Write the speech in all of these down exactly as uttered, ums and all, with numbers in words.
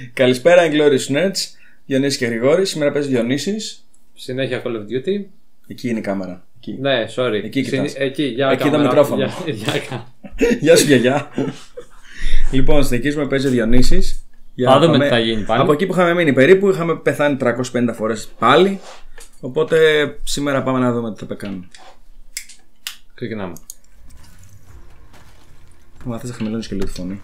Καλησπέρα, Glorious Nerds. Διονύσης και Γρηγόρης. Σήμερα παίζει Διονύσης. Συνέχεια Call of Duty. Εκεί είναι η κάμερα. Εκεί. Ναι, sorry. Εκεί κοιτάς. Εκεί, για Εκεί κάμερα. το μικρόφωνο. Για, για... Γεια σου, γιαγιά. Λοιπόν, συνεχίζουμε, παίζει Διονύσης. Θα δούμε τι θα γίνει πάλι. Από εκεί που είχαμε μείνει περίπου, είχαμε πεθάνει τριακόσιες πενήντα φορές πάλι. Οπότε σήμερα πάμε να δούμε τι θα κάνουμε. Ξεκινάμε. Μα θες να χαμηλώνεις και λίγο τη φωνή.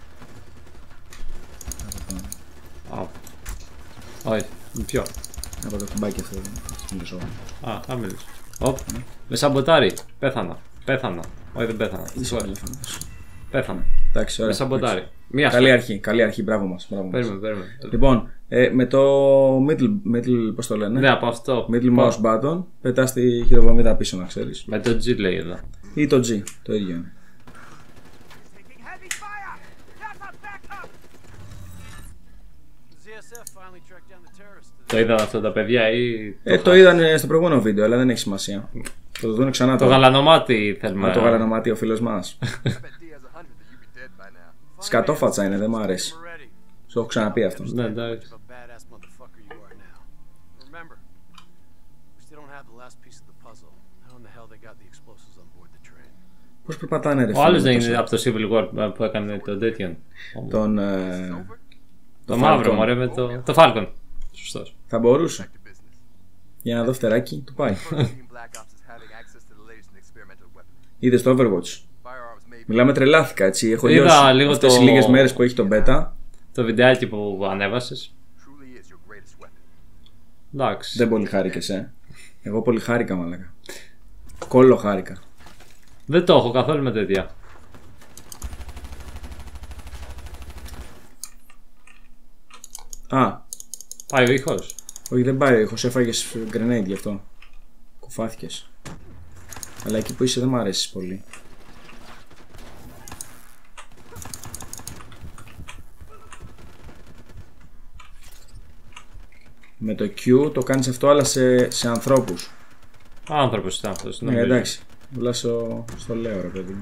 Α, όχι, ποιο. Από το κουμπάκι αυτό. Α, χαμηλώς. Οπ, με σαμποτάρει. Πέθανα. Πέθανα. Όχι, δεν πέθανα. Πέθανα. Εντάξει, ωραία. Με σαμποτάρει. Μία καλή αρχή, καλή αρχή, μπράβο μας. Παίρνουμε, παίρνουμε. Λοιπόν, ε, με το middle, middle, πώς το λένε. Ναι, από αυτό. Middle mouse button, πετάς τη χειροβομίδα πίσω, να ξέρεις. Με το G λέει εδώ. Ή το G, το ίδιο είναι. Το είδαν αυτό τα παιδιά ή. Ε, το, το είδαν στο προηγούμενο βίντεο, αλλά δεν έχει σημασία. Θα το δουν ξανά. Το γαλανομάτι θέλουμε. Α, το γαλανομάτι ο φίλος μας. Σκατόφατσα είναι, δεν μου αρέσει. Σου έχω ξαναπεί αυτό. Ναι, εντάξει. Πώς περπατάνε ρε φίλε. Ο άλλος δεν είναι από το Civil War που έκανε το τέτοιον. Τον... Ε, το μαύρο μωρέ με το... το Falcon. Σωστός. Θα μπορούσε. Για να δω φτεράκι, του πάει. Είδες το Overwatch. Μιλάμε, τρελάθηκα έτσι. Έχω Είδα λίγο αυτές το... οι λίγες μέρες που έχει το beta. Το βιντεάκι που ανέβασες. Εντάξει. Δεν πολύ χάρηκες, ε. Εγώ πολύ χάρηκα, μαλάκα. Κόλλο χάρηκα. Δεν το έχω καθόλου με τέτοια. Α. Πάει ο ήχος. Όχι, δεν πάει ο ήχος. Έφαγες grenade γι' αυτό. Κουφάθηκες. Αλλά εκεί που είσαι δεν μ' αρέσεις πολύ. Με το Q το κάνεις αυτό, αλλά σε, σε ανθρώπους. Άνθρωπος ήταν αυτός. Ναι, εντάξει. Βουλά στο, στο λέω ρε παιδί μου.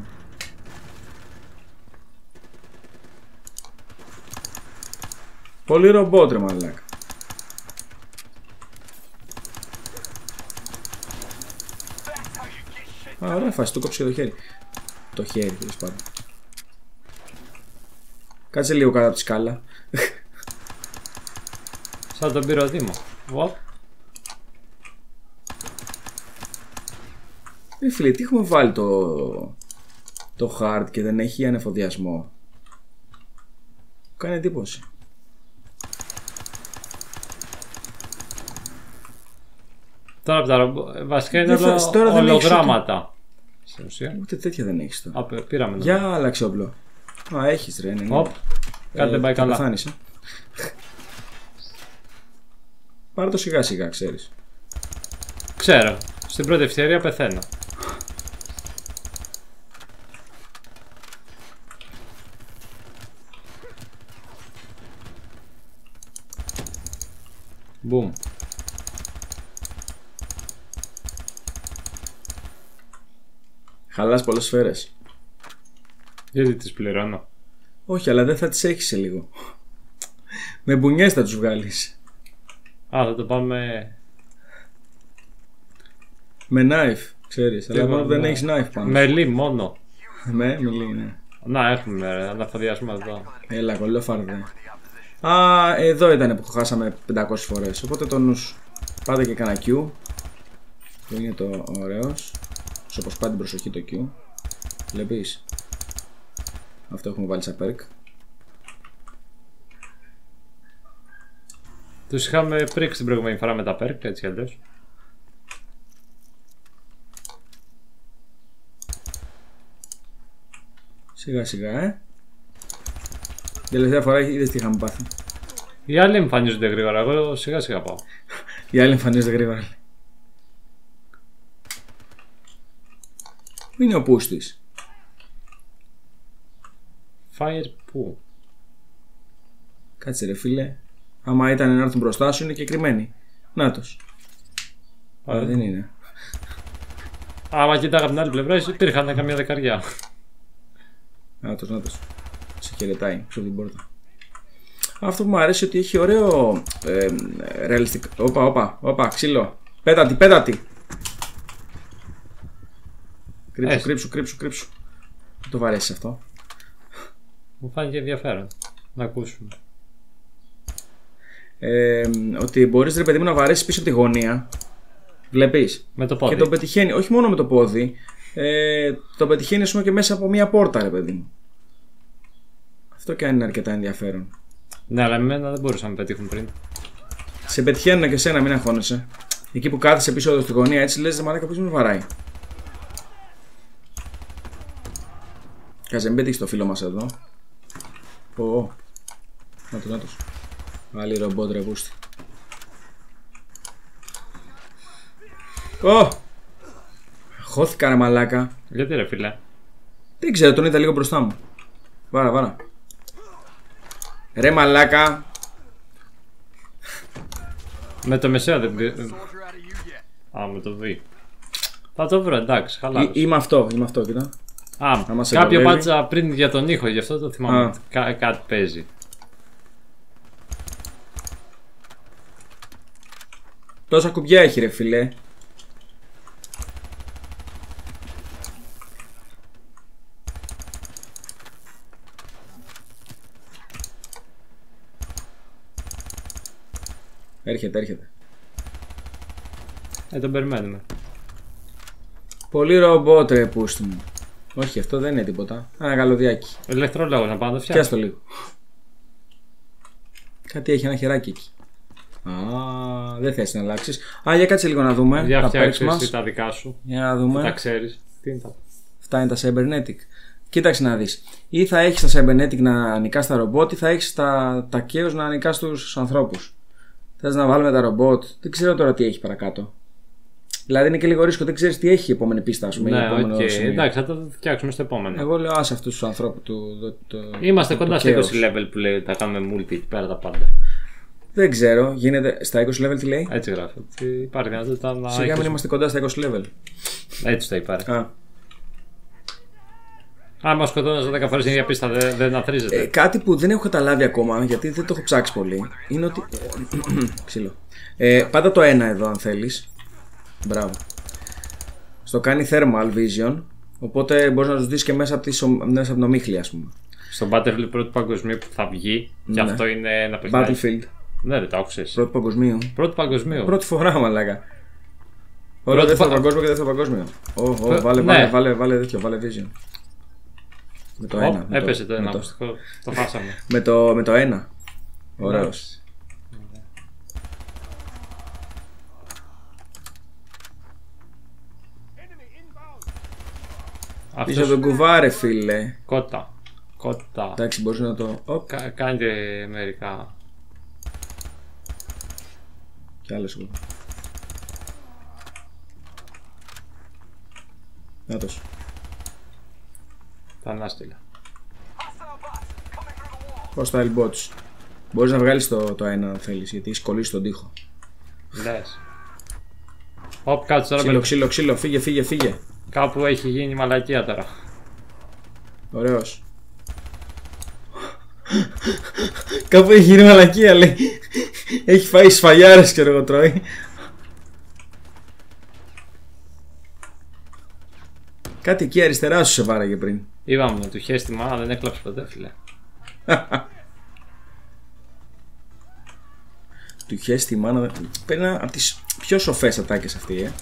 Πολύ ρομπότ ρε μαλάκα. Α, ωραία φάση, του κόψε και το χέρι. Το χέρι, τέλος πάντων. Κάτσε λίγο κάτω από τη σκάλα. Σαν τον πυροδήμο. What? Ε, φίλε, τι έχουμε βάλει το, το hard και δεν έχει ανεφοδιασμό. Κάνει εντύπωση. Τώρα από τα ρομπο... βασικά είναι θα, εδώ τώρα ολογράμματα. Στην ουσία. Ούτε τέτοια δεν έχεις τώρα. Α, πήραμε. Για άλλαξε όπλο. Α, έχεις ρε. Ναι, Οπ. Κάτι δεν πάει καλά. Πεθάνεις, ε. Πάρε το σιγά σιγά, ξέρεις. Ξέρω. Στην πρώτη ευκαιρία πεθαίνω. Μπουμ. Χαλάς πολλές σφαίρες. Γιατί τις πληρώνω. Όχι, αλλά δεν θα τις έχεις σε λίγο. Με μπουνιές θα τους βγάλεις. Α, θα το πάμε... Με knife, ξέρεις. Αλλά μόνο δεν έχεις knife πάνω. Μελί μόνο. Με, μελί, ναι. Να έχουμε αναφοδιάσουμε εδώ. Έλα, κολλόφαρδε. Α, εδώ ήταν που χάσαμε πεντακόσιες φορές. Οπότε το νους. Πάτε και κάνα Q. Που είναι το ωραίος. Σου αποσπά την προσοχή το Q. Βλέπεις. Αυτό έχουμε βάλει σαν perk. Τους είχαμε πρίξει την προηγούμενη φορά με τα perk, έτσι κι αλλιώς. Σιγά σιγά, ε. Τελευταία φορά είδες τι είχαμε πάθει. Οι άλλοι εμφανίζονται γρήγορα, εγώ σιγά σιγά πάω. Οι άλλοι εμφανίζονται γρήγορα. Πού είναι ο πούστης? Fire πού? Κάτσε ρε φίλε. Άμα ήταν να έρθουν μπροστά σου είναι και κρυμμένοι. Νάτος. Αλλά δεν είναι. Άμα κοιτάγα από την άλλη πλευρά υπήρχαν καμία δεκαριά. Νάτος, νάτος. Σε χαιρετάει, πίσω από την πόρτα. Αυτό που μου αρέσει ότι έχει ωραίο ε, ρεαλιστικό. Όπα, όπα, όπα, ξύλο. Πέτατη, πέτατη. Κρύψου, κρύψου, κρύψου, κρύψου. Δεν το βαρέσει αυτό. Μου φάνηκε ενδιαφέρον να ακούσουμε. Ε, ότι μπορείς ρε παιδί μου να βαρέσεις πίσω από τη γωνία. Βλέπεις. Με το πόδι. Και τον πετυχαίνει, όχι μόνο με το πόδι. Ε, τον πετυχαίνει ας πούμε και μέσα από μία πόρτα ρε παιδί μου. Αυτό και αν είναι αρκετά ενδιαφέρον. Ναι, αλλά εμένα δεν μπορούσαν να με πετύχουν πριν. Σε πετυχαίνουν και εσένα, μην αγχώνεσαι. Εκεί που κάθεσαι πίσω εδώ στη γωνία έτσι λες μαλάκα ποιος με βαράει. Κάτσε μην πετύχεις το φίλο μας εδώ. Ω, ω. Νάτος, νάτος. Άλλη ρομπότ ρε πούστη. Ω! Χώθηκα ρε μαλάκα. Γιατί ρε φίλε. Δεν ξέρω, τον είδα λίγο μπροστά μου. Βάρα, βάρα. Ρε μαλάκα. Με το μεσαίο δεν πει. Α, με το βι. Θα το βρω, εντάξει, χαλάρωσε. Είμαι αυτό, είμαι αυτό, κοίτα. Α, κάποιο πάτσα πριν για τον ήχο, γι' αυτό το θυμάμαι. Κά, κάτι παίζει. Τόσα κουμπιά έχει ρε φίλε. Έρχεται, έρχεται. Ε, τον περιμένουμε. Πολύ ρομπότ ρε πούστη μου. Όχι, αυτό δεν είναι τίποτα. Ένα καλωδιάκι. Ηλεκτρολόγο να πάω να το φτιάξω. Πιάστο λίγο. Κάτι έχει ένα χεράκι εκεί. Α, δεν θες να αλλάξεις. Α, για κάτσε λίγο να δούμε. Για τα φτιάξεις perks μας. εσύ τα δικά σου. Για να δούμε. Τα ξέρεις. Τι είναι τα... Αυτά είναι τα cybernetic. Κοίταξε να δεις. Ή θα έχεις τα cybernetic να νικάς τα ρομπότ, ή θα έχεις τα, τα chaos να νικάς τους ανθρώπους. Θες να βάλουμε τα ρομπότ. Δεν ξέρω τώρα τι έχει παρακάτω. Δηλαδή είναι και λίγο ρίσκο, δεν ξέρεις τι έχει η επόμενη πίστα, ας πούμε. Ναι, οκ. Okay. Εντάξει, θα το φτιάξουμε στο επόμενο. Εγώ λέω άσε αυτούς τους ανθρώπους του. Το, το, Είμαστε το, κοντά το στο chaos. είκοσι level που λέει τα κάνουμε multi εκεί πέρα τα πάντα. Δεν ξέρω, γίνεται στα είκοσι level τι λέει. Έτσι γράφει. Υπάρχει δυνατότητα να. Σιγά μην είμαστε κοντά στα είκοσι level. Έτσι το είπα. Α. Άμα σκοτώνεις δέκα φορές την ίδια πίστα δεν, δεν αθρίζεται. Ε, κάτι που δεν έχω καταλάβει ακόμα, γιατί δεν το έχω ψάξει πολύ, είναι ότι. Ξύλο. Ε, πάντα το ένα εδώ, αν θέλεις. Μπράβο. Στο κάνει thermal vision, οπότε μπορείς να τους δεις και μέσα από, τις, μέσα από την ομίχλη, ας πούμε. Στο Battlefield πρώτου παγκοσμίου που θα βγει, ναι. Και αυτό είναι ένα παιχνίδι. Battlefield. Ναι, ρε, το άκουσες. Πρώτου παγκοσμίου. Πρώτου παγκοσμίου. Πρώτη φορά, μαλάκα. Όλο δεύτερο πα... παγκόσμιο και δεύτερο παγκόσμιο. Oh, oh, βάλε, ναι. βάλε, βάλε, βάλε τέτοιο, βάλε vision. Με το Oh, ένα. έπεσε το, το ένα το, ακουστικό. Το χάσαμε. με, το, με το ένα. Ωραίος. Πίσω από τον κουβάρε, φίλε. Κότα. Κότα. Εντάξει, μπορείς να το. Κα, κάντε μερικά. Κι άλλες εγώ. Νάτος. Τα ανάστηλα. Hostile bots. Μπορείς να βγάλεις το, το ένα αν θέλεις, γιατί έχεις κολλήσει τον τοίχο. Λες. Οπ, κάτσε τώρα. Ξύλο, ξύλο, ξύλο, φύγε, φύγε, φύγε. Κάπου έχει γίνει μαλακία τώρα. Ωραίος. Κάπου έχει γίνει μαλακία, λέει. Έχει φάει σφαλιάρες και εγώ τρώει. Κάτι εκεί αριστερά σου σε βάραγε πριν. Είπαμε να του χέσει τη μάνα, δεν έκλαψε ποτέ, φίλε. Του χέσει τη μάνα. Παίρνει από τις πιο σοφές ατάκες αυτή, ε.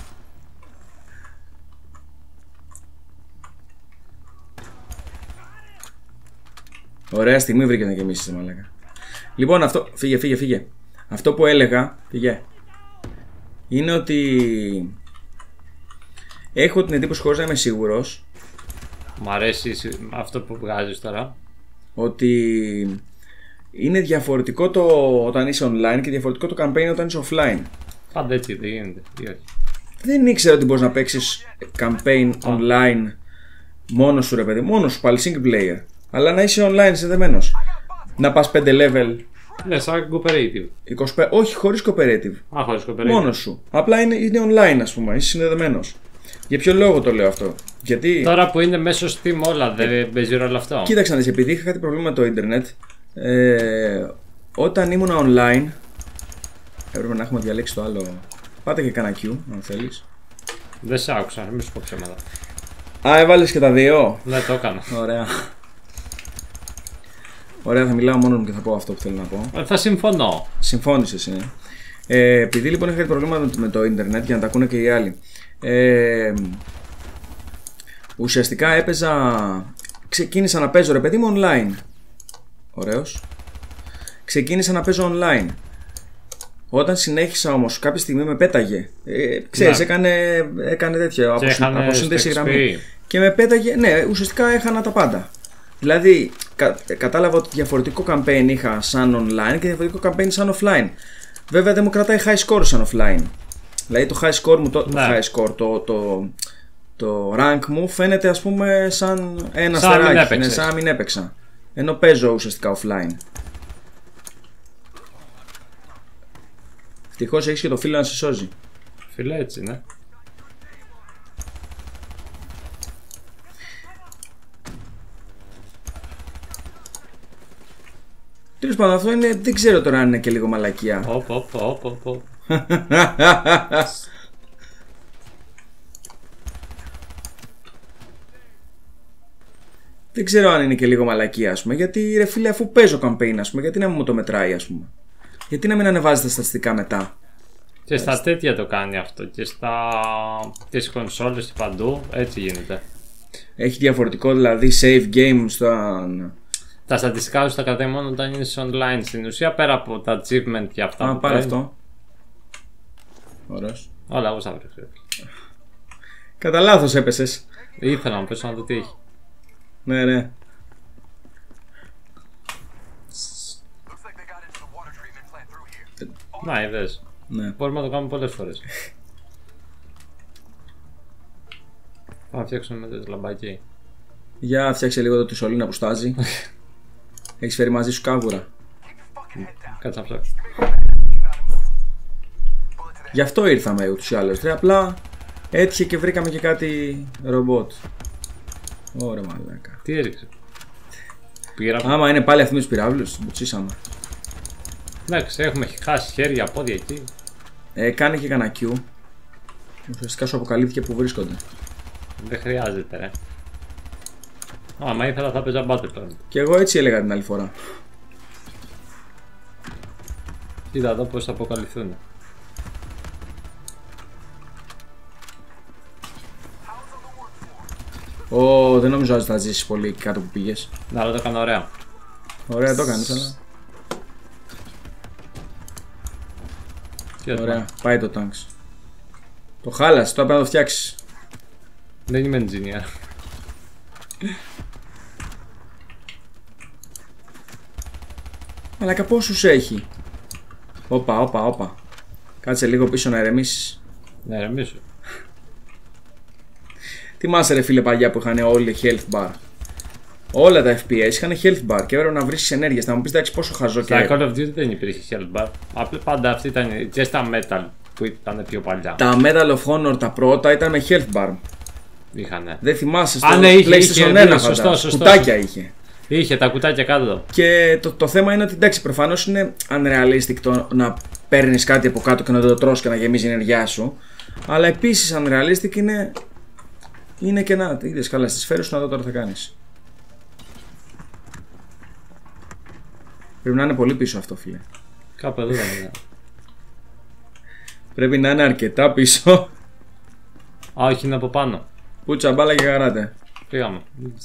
Ωραία στιγμή βρήκε να γεμίσεις, μαλάκα. Λοιπόν, αυτό. Φύγε, φύγε, φύγε. Αυτό που έλεγα. Φύγε. Είναι ότι. Έχω την εντύπωση, χωρίς να είμαι σίγουρος. Μ' αρέσει αυτό που βγάζεις τώρα. Ότι είναι διαφορετικό το όταν είσαι online και διαφορετικό το campaign όταν είσαι offline. Πάντα έτσι δεν γίνεται. Δεν ήξερα ότι μπορείς να παίξεις campaign ah. online μόνος σου, ρε παιδί. Μόνος σου, πάλι single player. Αλλά να είσαι online συνδεμένος. Να πας πέντε level. Ναι, σαν cooperative. είκοσι πέντε, όχι, χωρίς cooperative. Α, χωρίς cooperative. Μόνος σου. Απλά είναι, είναι online, ας πούμε. Είσαι συνδεδεμένος. Για ποιο λόγο το λέω αυτό? Γιατί. Τώρα που είναι μέσω Steam όλα, δεν παίζει ρόλο αυτό. Κοίταξε να δεις, επειδή είχα κάτι πρόβλημα με το ίντερνετ. Ε, όταν ήμουν online, έπρεπε να έχουμε διαλέξει το άλλο. Πάτε και κάνα Q, αν θέλεις. Δεν σ' άκουσα, μην σου πω ψέματα. Α, έβαλες και τα δύο. Ναι, το έκανα. Ωραία. Ωραία, θα μιλάω μόνο μου και θα πω αυτό που θέλω να πω. Ε, θα συμφωνώ. Συμφώνησες, ναι. Ε, επειδή λοιπόν είχα προβλήματα με το ίντερνετ, για να τα ακούνε και οι άλλοι. Ε, ουσιαστικά έπαιζα. Ξεκίνησα να παίζω, ρε παιδί μου, online. Ωραίος. Ξεκίνησα να παίζω online. Όταν συνέχισα όμως, κάποια στιγμή με πέταγε. Ε, ξέρεις, ναι. έκανε, έκανε τέτοιο. Αποσύνδεση γραμμή. Και με πέταγε. Ναι, ουσιαστικά έχανα τα πάντα. Δηλαδή, κα, κατάλαβα ότι διαφορετικό campaign είχα σαν online και διαφορετικό campaign σαν offline. Βέβαια, δεν μου κρατάει high score σαν offline. Δηλαδή, το high score μου, το, ναι. το high score, το, το, το rank μου φαίνεται, ας πούμε, σαν ένα αστεράκι. Ναι, σαν να μην έπαιξα. Ενώ παίζω ουσιαστικά offline. Ευτυχώς έχεις και το φίλο να σε σώζει. Φίλε, έτσι, ναι. Τέλος πάντων, αυτό είναι, δεν ξέρω τώρα αν είναι και λίγο μαλακία. Οπ, οπ, οπ, οπ, οπ. Δεν ξέρω αν είναι και λίγο μαλακία, ας πούμε, γιατί ρε φίλε, αφού παίζω campaign, ας πούμε, γιατί να μου το μετράει, ας πούμε. Γιατί να μην ανεβάζει τα στατιστικά μετά. Και στα τέτοια το κάνει αυτό. Και στα τις κονσόλες και παντού έτσι γίνεται. Έχει διαφορετικό δηλαδή save game στα. Τα στατιστικά σου τα κρατάει μόνο όταν είναι online. Στην ουσία πέρα από τα achievement και αυτά. Α, πάρε αυτό. Ωραίος. Όλα εγώ θα βρω. Κατά λάθος έπεσες. Ήθελα να πέσω να δω τι έχει. Ναι, ναι. Να, είδες. Ναι. Μπορούμε να το κάνουμε πολλές φορές. Πάμε να φτιάξουμε με το λαμπάκι. Για φτιάξε λίγο το τισολίνα που στάζει. Έχεις φέρει μαζί σου κάβουρα. Κάτσε να ψάξω. Γι' αυτό ήρθαμε ούτως ή άλλως. Απλά έτυχε και βρήκαμε και κάτι ρομπότ. Ωραία μαλάκα. Τι έριξε. Πήρα... Άμα είναι πάλι αυτοί με τους πυράβλους, μπουτσίσαμε. Εντάξει, έχουμε χάσει χέρια, πόδια εκεί. Ε, κάνε και κανένα Q. Ουσιαστικά σου αποκαλύφθηκε που βρίσκονται. Δεν χρειάζεται, ρε. Άμα ήθελα θα παίζα Battlefront. Και εγώ έτσι έλεγα την άλλη φορά. Κοίτα εδώ πως θα αποκαλυφθούν. Ω, δεν νομίζω ότι θα ζήσεις πολύ εκεί κάτω που πήγες. Να, αλλά το έκανα ωραία. Ωραία, το έκανες, αλλά. Ωραία, πάει το tanks. Το χάλασε, τώρα πρέπει να το φτιάξεις. Δεν είμαι engineer. Αλλά πόσους έχει. Όπα, όπα, όπα. Κάτσε λίγο πίσω να ηρεμήσεις. Να ηρεμήσω. Θυμάσαι ρε φίλε παλιά που είχαν όλοι health bar. Όλα τα F P S είχαν health bar και έπρεπε να βρίσκεις ενέργειες. Να μου πεις εντάξει πόσο χαζό και. Στα Call of Duty δεν υπήρχε health bar. Απλά πάντα αυτή ήταν και στα Metal που ήταν πιο παλιά. Τα Medal of Honor τα πρώτα ήταν με health bar. Είχανε. Δεν θυμάσαι στο Α, ναι, είχε, PlayStation είχε, ένα ναι, σωστό, φαντά. σωστό, Κουτάκια είχε. Είχε τα κουτάκια κάτω. Και το, το θέμα είναι ότι εντάξει, προφανώς είναι unrealistic το να παίρνεις κάτι από κάτω και να το τρως και να γεμίζει η ενέργειά σου. Αλλά επίσης unrealistic είναι. Είναι και να. Είδες καλά στις σφαίρες σου να δω τώρα θα κάνεις. Πρέπει να είναι πολύ πίσω αυτό, φίλε. Κάπου εδώ δεν είναι. Πρέπει να είναι αρκετά πίσω. Α, όχι, είναι από πάνω. Πούτσα, μπάλα και καράτε. Πήγαμε.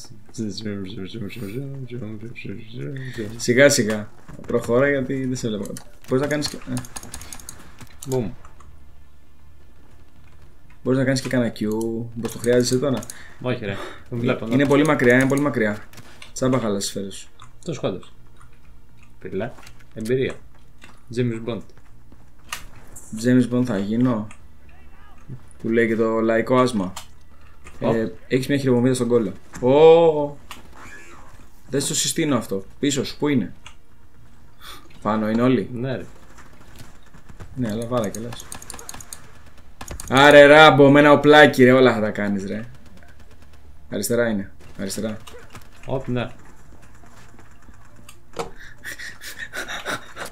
Σιγά σιγά. Προχώρα γιατί δεν σε βλέπω. Μπορείς να κάνεις και. Μπουμ. Μπορείς να κάνεις και κανένα Q. Πώς το χρειάζεσαι τώρα. Όχι, ρε. Δεν βλέπω. Είναι πολύ μακριά, είναι πολύ μακριά. Τσάμπα χαλάς τις σφαίρες σου. Το σκότωσε. Πιλέ. Εμπειρία. James Bond. James Bond θα γίνω. Που λέει και το λαϊκό άσμα. Oh. Ε, έχεις μια χειροβομβίδα στον κόλλο. Ω! Δεν στο συστήνω αυτό. Πίσω σου, πού είναι. Πάνω είναι όλοι. Ναι, ρε. Ναι, αλλά βάλα και λες. Άρε Ράμπο, με ένα οπλάκι ρε, όλα θα τα κάνεις ρε. Αριστερά είναι. Αριστερά. Οπ, ναι.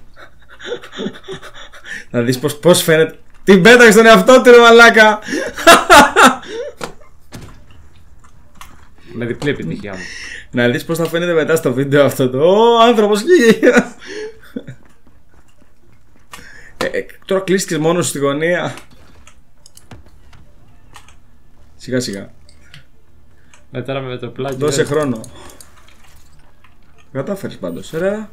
Να δεις πως, πως φαίνεται. Την πέταξε τον εαυτό του ρε μαλάκα. Με διπλή επιτυχία μου. Να δεις πως θα φαίνεται μετά στο βίντεο αυτό το Ω άνθρωπος και ε, ε, τώρα κλείστηκες μόνος στη γωνία. Σιγά σιγά. Ε, τώρα με το πλάκι. Δώσε χρόνο. Κατάφερες πάντως, ρε.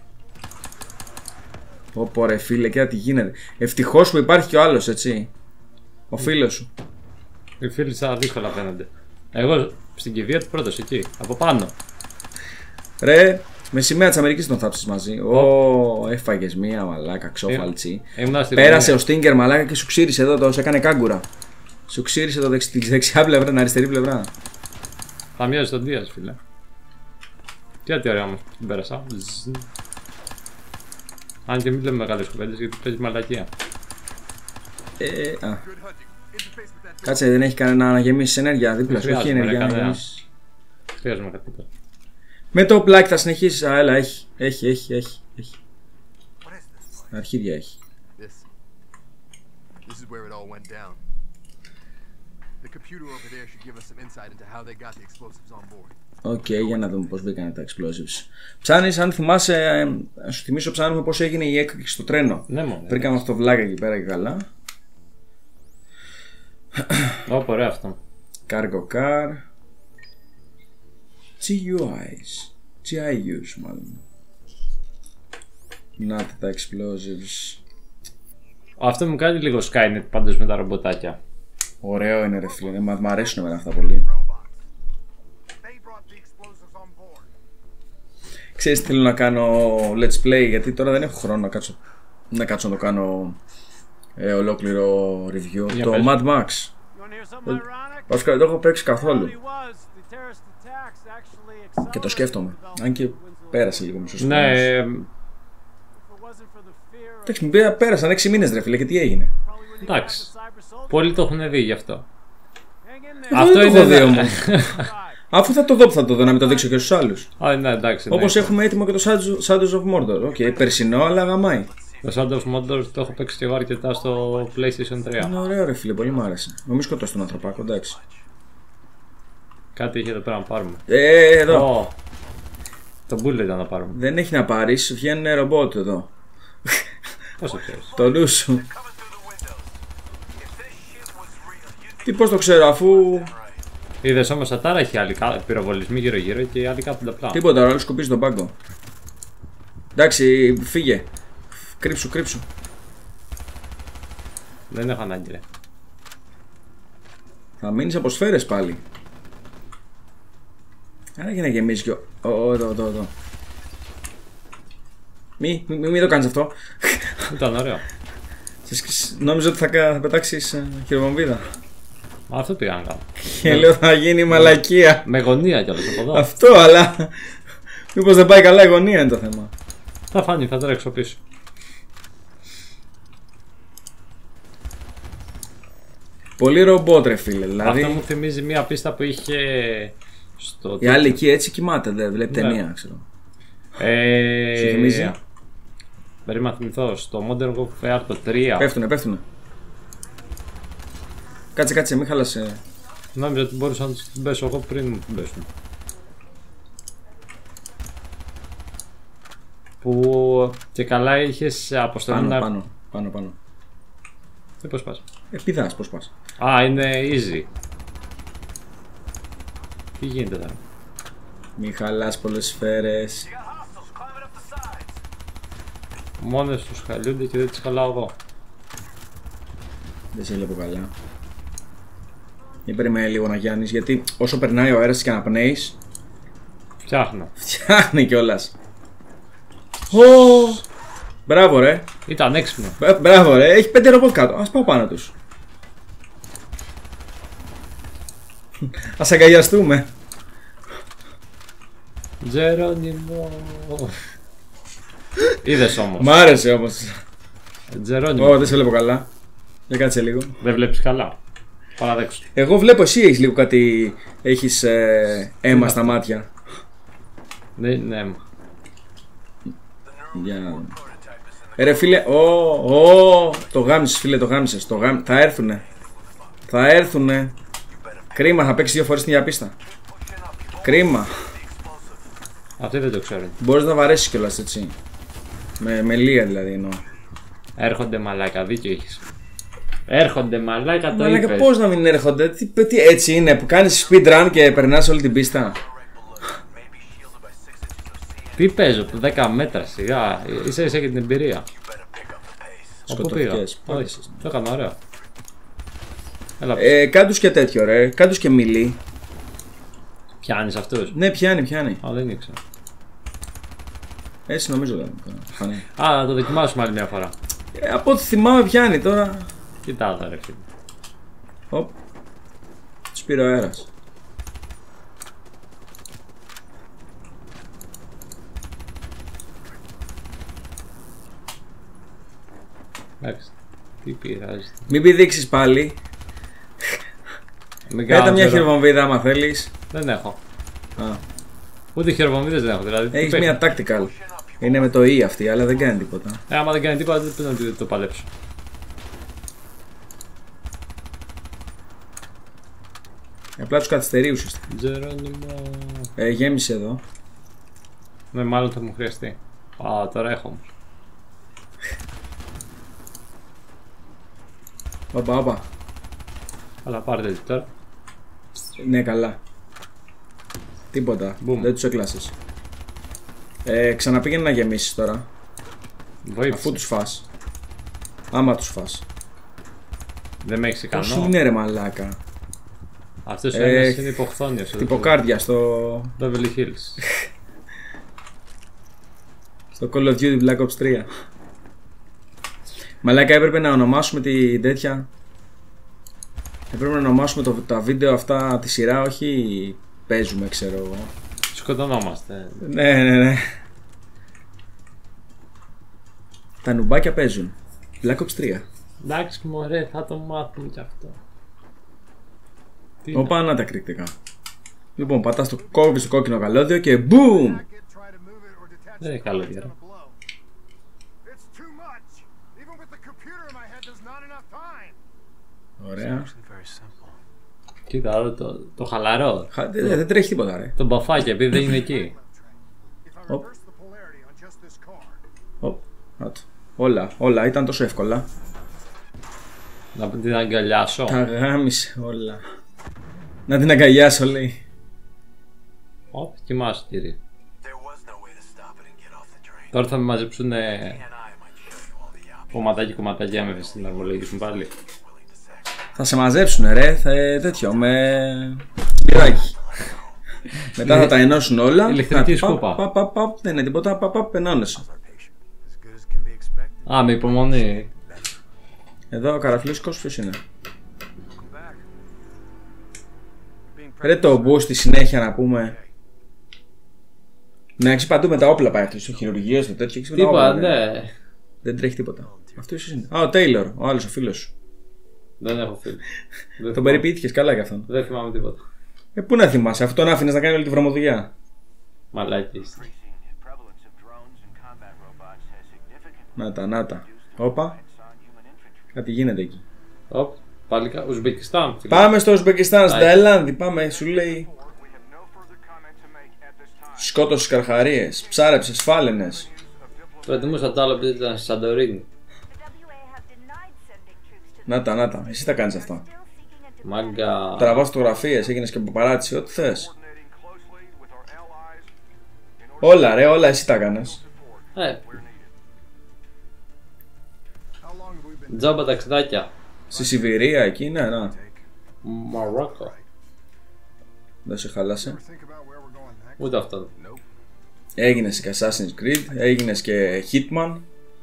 Πω πω ρε φίλε, κοίτα τι γίνεται. Ευτυχώς που υπάρχει και ο άλλος, έτσι. Ο φίλος σου. Οι φίλοι σαν δύσκολα φαίνονται. Εγώ στην κηδεία του πρώτος εκεί, από πάνω. Ρε, με σημαία της Αμερικής τον θάψεις μαζί. Ω, έφαγες μία μαλάκα, ξόφαλτσι. Πέρασε ο Στίνγκερ μαλάκα και σου ξύρισε εδώ, το σε έκανε κάγκουρα. Σου ξύρισε το δεξι, τη δεξιά πλευρά, την αριστερή πλευρά. Θα μοιάζει τον Δίας, φίλε. Τι τι ωραία όμως την πέρασα. Αν και μην λέμε μεγάλες κουβέντες γιατί παίζει μαλακία. Ε, α. Κάτσε, δεν έχει κανένα να γεμίσει ενέργεια δίπλα σου. Έχει ενέργεια να γεμίσει. Χρειάζομαι κάτι τέτοιο. Με το πλάκι θα συνεχίσει. Α, έλα, έχει. Έχει, έχει, έχει. έχει. Αρχίδια έχει. Οκ, okay, για να δούμε πώς μπήκανε τα explosives. Ψάνεις, αν θυμάσαι, να σου θυμίσω ψάχνουμε πώς έγινε η έκρηξη στο τρένο. Ναι, μόνο. Βρήκαμε αυτό το βλάκα εκεί πέρα και καλά. Ω, ωραία αυτό. Cargo car. τζι γιου άις. τζι άι γιους μάλλον. Να τα explosives. Αυτό μου κάνει λίγο Skynet πάντως με τα ρομποτάκια. Ωραίο είναι ρε φίλε, μ' αρέσουν εμένα αυτά πολύ. Ξέρεις τι θέλω να κάνω let's play, γιατί τώρα δεν έχω χρόνο να κάτσω να, κάτσω να το κάνω ε, ολόκληρο review. Για το πες. Mad Max. Βασικά δεν το έχω παίξει καθόλου. Και το σκέφτομαι. Αν και πέρασε λίγο μισός Ναι, ε, Εντάξει, μου πέρασαν έξι μήνες ρε φίλε και τι έγινε. εντάξει. Πολλοί το έχουν δει γι' αυτό. Εγώ αυτό δεν το έχω δει όμως. Αφού θα το δω που θα το δω, να μην το δείξω και στους άλλους. Α, ναι, εντάξει. Όπως έχουμε έτοιμο και το Shadows of Mordor. Οκ, okay, περσινό, αλλά γαμάει. Το Shadows of Mordor το έχω παίξει και εγώ αρκετά στο PlayStation τρία. Είναι ωραίο ρε φίλε, πολύ μου άρεσε. Μην σκοτώσει τον ανθρωπάκο, εντάξει. Κάτι είχε εδώ πέρα να πάρουμε. Ε, εδώ. Oh, το bullet ήταν να πάρουμε. Δεν έχει να πάρεις, βγαίνουν ρομπότ εδώ. Πόσο ξέρεις. Το νου σου. Τι πώς το ξέρω, αφού. Είδες όμως ατάρα έχει άλλοι πυροβολισμοί γύρω γύρω και οι άλλοι κάθονται απλά. Τίποτα, ο άλλος σκουπίζει τον πάγκο. Εντάξει, φύγε. Κρύψου, κρύψου. Δεν έχω ανάγκη ρε. Θα μείνεις από σφαίρες πάλι. Άρα για να γεμίσει κι ο... Ω, εδώ, εδώ, εδώ. Μη, μη, μη το κάνεις αυτό. Ήταν ωραίο. Νόμιζα ότι θα, θα πετάξεις ε, χειροβομβίδα. Μα αυτό πήγα να κάνω. Και λέω θα γίνει μαλακία. Με γωνία κιόλας από εδώ. Αυτό, αλλά μήπως δεν πάει καλά η γωνία είναι το θέμα. Θα φάνει, θα τρέξω πίσω. Πολύ ρομπότ ρε φίλε, δηλαδή. Αυτό μου θυμίζει μια πίστα που είχε στο... Η άλλη εκεί έτσι κοιμάται, δεν βλέπει Ναι. ταινία, ξέρω. Ε... Σου θυμίζει? Περίμενα να θυμηθώ, στο Modern Warfare το τρία. Πέφτουνε, πέφτουνε. Κάτσε, κάτσε, μην χάλασε. Νόμιζα ότι μπορούσα να την πέσω εγώ πριν μου την πέσουν. Που και καλά είχες αποστολή Πάνω, να... πάνω, πάνω, πάνω. Ε, πώς πας. Ε, πηδάς, πώς πας. Α, είναι easy. Τι γίνεται τώρα. Μην χαλάς πολλές σφαίρες. Μόνες τους χαλιούνται και δεν τις χαλάω εγώ. Δεν σε βλέπω καλά. Για περίμενε λίγο να γιάνεις, γιατί όσο περνάει ο αέρας και αναπνέεις, Φτιάχνω. φτιάχνει κιόλας. Ω! Μπράβο ρε. Ήταν έξυπνο. Μπρα- Μπράβο ρε. Έχει πέντε ρομπότ κάτω. Ας πάω πάνω τους. Ας αγκαλιαστούμε. Τζερόνιμο. Είδες όμως. Μ' άρεσε όμως. Τζερόνιμο. Ω, δεν σε βλέπω καλά. Για κάτσε λίγο. Δεν βλέπεις καλά. Παραδέξου. Εγώ βλέπω, εσύ έχεις λίγο κάτι. Έχεις ε, αίμα στα μάτια. Ναι, ναι. Για... Ρε φίλε, ω, ω, το γάμισες φίλε, το γάμισες, το γάμι... θα έρθουνε. Θα έρθουνε. Κρίμα, θα παίξει δύο φορές την ίδια πίστα. Κρίμα. Αυτοί δεν το ξέρουν. Μπορείς να βαρέσεις κιόλας έτσι. Με, με λία δηλαδή εννοώ. Έρχονται μαλάκα, δίκιο έχεις. Έρχονται μαλάκα, το Μαλάκα, είπες. πώς να μην έρχονται, τι, τι έτσι είναι που κάνεις speedrun και περνάς όλη την πίστα. Τι παίζω, δέκα μέτρα σιγά, ίσα ίσα και την εμπειρία. Όπου πήγα, Σκοτωθικές, όχι, το έκανα ωραίο. Έλα, Ε, κάντους και τέτοιο ρε, κάντους και μιλή. πιάνεις αυτούς. Ναι, πιάνει, πιάνει. Α, δεν ήξερα. Έτσι νομίζω δεν φανεί. Α, να το δοκιμάσουμε άλλη μια φορά. Ε, από ό,τι θυμάμαι πιάνει τώρα. Κοιτάω τα ρε φίλε. Οπ. Τους πήρε ο αέρας. Εντάξει, τι πειράζει. Μην πηδήξεις πάλι. Μην Κράτα κάνω μια τώρα. χειροβομβίδα άμα θέλεις. Δεν έχω. Α, Ούτε χειροβομβίδες δεν έχω, δηλαδή. τι έχεις παίχνει. μια tactical. Είναι με το E αυτή, αλλά δεν κάνει τίποτα. Ε, άμα δεν κάνει τίποτα, δεν πρέπει να το- το παλέψω. Απλά τους καθυστερεί ουσιαστικά. Τζερόνιμο. Ε, γέμισε εδώ. Ναι, μάλλον θα μου χρειαστεί. Α, τώρα έχω όμως. Όπα, όπα. Αλλά πάρτε τη τώρα. Ναι, καλά. Τίποτα. Boom. Δεν τους έκλασες. Ε, ξαναπήγαινε να γεμίσεις τώρα. Βοήθησε. Αφού τους φας. Άμα τους φας. Δεν με έχεις Πώς ικανό. είναι ρε μαλάκα. Αυτός ο Ε, ένας είναι υποχθόνιος. εδώ. Τυποκάρδια στο, Beverly Hills. στο Call of Duty Black Ops τρία. Μαλάκα, έπρεπε να ονομάσουμε τη τέτοια. Έπρεπε να ονομάσουμε το, τα βίντεο αυτά τη σειρά, όχι παίζουμε, ξέρω εγώ. Σκοτωνόμαστε. Ναι, ναι, ναι. Τα νουμπάκια παίζουν. Black Ops τρία. Εντάξει μωρέ, θα το μάθουμε κι αυτό. Τι Οπα, να τα κριτικά. Λοιπόν, πατάς το κόβεις το κόκκινο καλώδιο και boom! δεν είναι καλό διάρο. Ωραία. Κοίτα, εδώ το, το χαλαρό. Χα- Δεν, δεν τρέχει τίποτα, ρε. Το μπαφάκι επειδή δεν είναι εκεί. Οπ. Οπ. Να το. Όλα, όλα ήταν τόσο εύκολα. Να την αγκαλιάσω. Τα γάμισε όλα. Να την αγκαλιάσω, λέει. Ωπ, κοιμάσαι κύριε. Τώρα θα με μαζέψουν κομματάκι κομματάκι άμεφε στην αρμολογήσουν πάλι. Θα σε μαζέψουνε, ρε. Θα, ε, τέτοιο, με σπυράκι. Μετά θα τα ενώσουν όλα. Ηλεκτρική Θα- σκούπα. πα, πα, πα, δεν είναι τίποτα. Πα, πα, ενώνεσαι. Α, με υπομονή. Εδώ ο καραφλίσκος ποιος είναι? Ρε το μπου στη συνέχεια να πούμε. Να έχεις παντού με τα όπλα πάει αυτό. Στο χειρουργείο, στο τέτοιο. έχεις με τα Τίποτα, όπλα, ρε. ναι. Δεν τρέχει τίποτα. Αυτό ίσως είναι. Α, ο Τέιλορ, ο άλλος ο φίλος σου. Δεν έχω φίλο. Δεν Τον θυμάμαι. περιποιήθηκες καλά κι αυτόν. Δεν θυμάμαι τίποτα. Ε, πού να θυμάσαι, αυτόν άφηνες να κάνει όλη τη βρωμοδουλειά. Μαλάκι είστε. Να τα, να τα. Όπα. Κάτι γίνεται εκεί. Οπ, πάλι κα... Ουσμπεκιστάν. φίλε. Πάμε στο Ουσμπεκιστάν, στην Άι. Ταϊλάνδη. Πάμε, σου λέει. Σκότωσες καρχαρίες, ψάρεψες φάλαινες. Προτιμούσα το άλλο επειδή ήταν στη Σαντορίνη. Να τα, να τα. Εσύ τα κάνεις αυτά. Μάγκα. Τραβάς φωτογραφίες, έγινες και παπαράτσι, ό,τι θες. Όλα ρε, όλα εσύ τα κάνεις. Ε. Τζάμπα ταξιδάκια. Στη Σιβηρία εκεί, ναι, να. Μαρόκο. Δεν σε χάλασε. Ούτε αυτό. Έγινες και Assassin's Creed, έγινες και Hitman.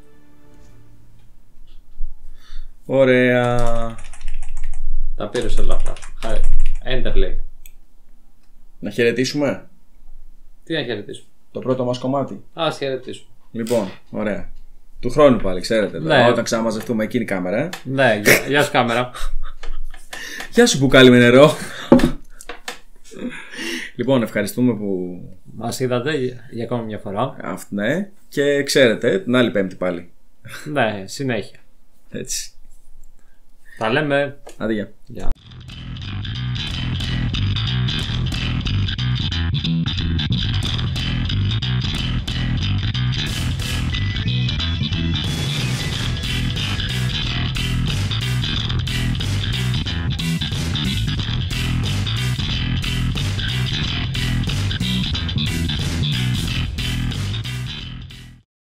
Ωραία. Τα πήρες όλα αυτά. Χάρη. Enter λέει. Να χαιρετήσουμε Τι να χαιρετήσουμε. το πρώτο μας κομμάτι. Ας χαιρετήσουμε. Λοιπόν, ωραία. Του χρόνου πάλι, ξέρετε. Ναι. Τώρα, όταν ξαναμαζευτούμε εκείνη η κάμερα. Ε. Ναι, γεια, γεια σου κάμερα. Γεια σου μπουκάλι με νερό. Λοιπόν, ευχαριστούμε που. Μας είδατε για, για ακόμα μια φορά. Αυτό, ναι. Και ξέρετε, την άλλη Πέμπτη πάλι. Ναι, συνέχεια. Έτσι. Τα λέμε. Άντε, γεια. Γεια.